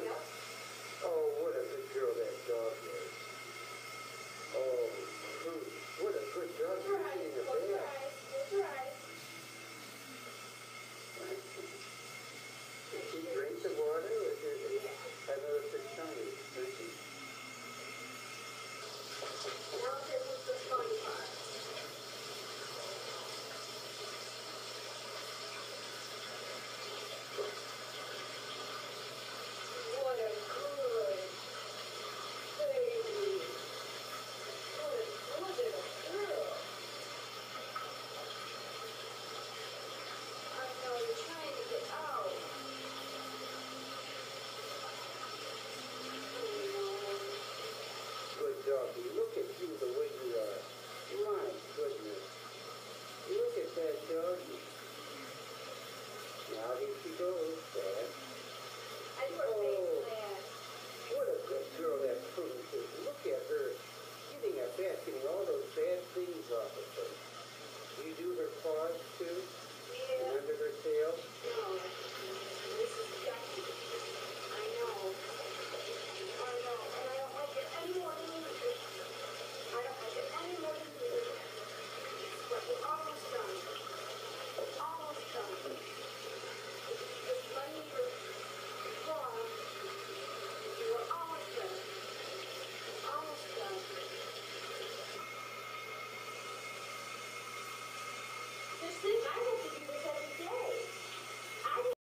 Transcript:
Oh, what a good girl that dog is. Oh, what a good dog. You're eating a bear. Did she drink the water or did it have a bit tummy? Now this is the fun part. What a good baby. What a good little girl. I know you're trying to get out. Good doggy. Look at you the way you are. My goodness. Look at that doggy. Now here she goes. There.